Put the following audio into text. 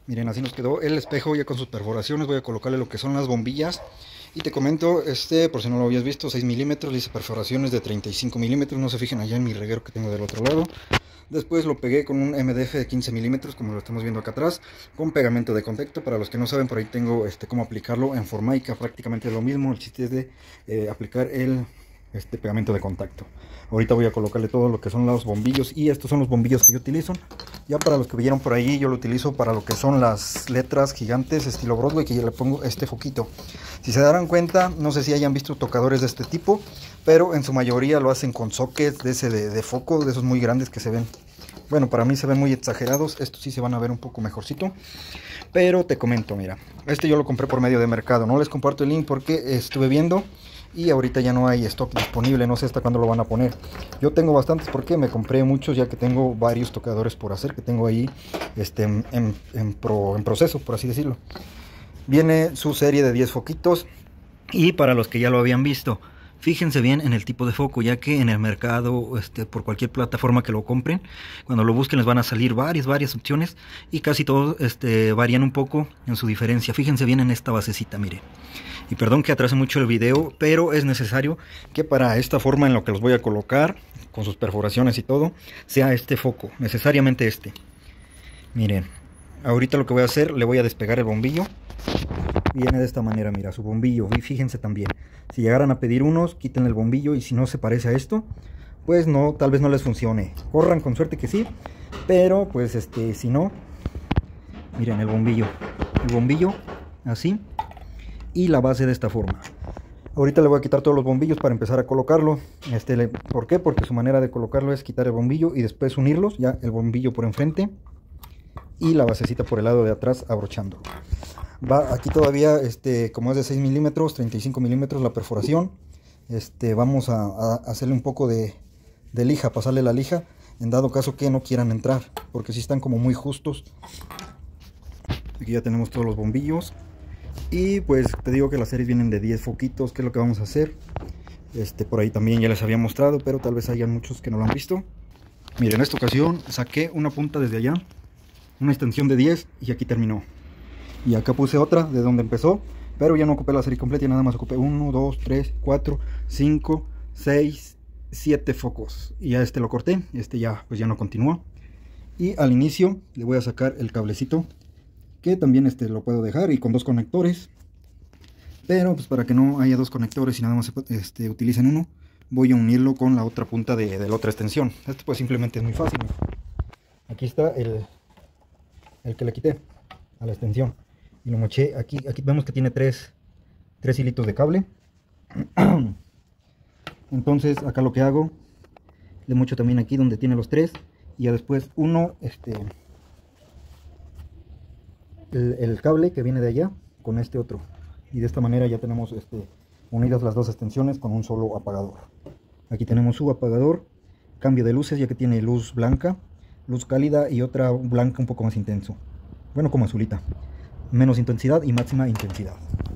Miren, así nos quedó el espejo ya con sus perforaciones. Voy a colocarle lo que son las bombillas. Y te comento, por si no lo habías visto, 6 milímetros, le hice perforaciones de 35 milímetros. No se fijen allá en mi reguero que tengo del otro lado. Después lo pegué con un MDF de 15 milímetros, como lo estamos viendo acá atrás, con pegamento de contacto. Para los que no saben, por ahí tengo cómo aplicarlo en Formaica, prácticamente lo mismo. El chiste es de aplicar el pegamento de contacto. Ahorita voy a colocarle todo lo que son los bombillos, y estos son los bombillos que yo utilizo. Ya para los que vieron por ahí, yo lo utilizo para lo que son las letras gigantes estilo Broadway, que yo le pongo este foquito. Si se darán cuenta, no sé si hayan visto tocadores de este tipo, pero en su mayoría lo hacen con sockets de ese de foco, de esos muy grandes que se ven. Bueno, para mí se ven muy exagerados. Estos sí se van a ver un poco mejorcito. Pero te comento, mira, yo lo compré por medio de Mercado. No les comparto el link porque estuve viendo y ahorita ya no hay stock disponible. No sé hasta cuándo lo van a poner. Yo tengo bastantes porque me compré muchos, ya que tengo varios tocadores por hacer, que tengo ahí en proceso, por así decirlo. Viene su serie de 10 foquitos. Y para los que ya lo habían visto, fíjense bien en el tipo de foco, ya que en el mercado, por cualquier plataforma que lo compren, cuando lo busquen les van a salir varias opciones, y casi todos varían un poco en su diferencia. Fíjense bien en esta basecita, mire. Y perdón que atrase mucho el video, pero es necesario que para esta forma en lo que los voy a colocar, con sus perforaciones y todo, sea este foco, necesariamente este. Miren, ahorita lo que voy a hacer, le voy a despegar el bombillo. Viene de esta manera, mira, su bombillo. Y fíjense también, si llegaran a pedir unos, quiten el bombillo, y si no se parece a esto, pues no, tal vez no les funcione. Corran con suerte que sí, pero pues si no, miren el bombillo así, y la base de esta forma. Ahorita le voy a quitar todos los bombillos para empezar a colocarlo. ¿Por qué? Porque su manera de colocarlo es quitar el bombillo y después unirlos, ya el bombillo por enfrente y la basecita por el lado de atrás, abrochando. Va aquí todavía, como es de 6 milímetros, 35 milímetros la perforación. Vamos a hacerle un poco de lija, pasarle la lija, en dado caso que no quieran entrar, porque si están como muy justos. Aquí ya tenemos todos los bombillos. Y pues te digo que las series vienen de 10 foquitos, que es lo que vamos a hacer. Por ahí también ya les había mostrado, pero tal vez hayan muchos que no lo han visto. Miren, en esta ocasión saqué una punta desde allá, una extensión de 10, y aquí terminó. Y acá puse otra de donde empezó, pero ya no ocupé la serie completa, y nada más ocupé 1, 2, 3, 4, 5, 6, 7 focos. Y ya lo corté, ya pues ya no continúa. Y al inicio le voy a sacar el cablecito, que también lo puedo dejar, y con dos conectores. Pero pues para que no haya dos conectores y nada más utilicen uno, voy a unirlo con la otra punta de la otra extensión. Pues simplemente es muy fácil. Aquí está el que le quité a la extensión. Y lo moché aquí vemos que tiene tres hilitos de cable. Entonces acá lo que hago, le mocho también aquí donde tiene los tres, y ya después uno el cable que viene de allá con este otro, y de esta manera ya tenemos unidas las dos extensiones con un solo apagador. Aquí tenemos su apagador, cambio de luces, ya que tiene luz blanca, luz cálida y otra blanca un poco más intenso, bueno, como azulita, menos intensidad y máxima intensidad.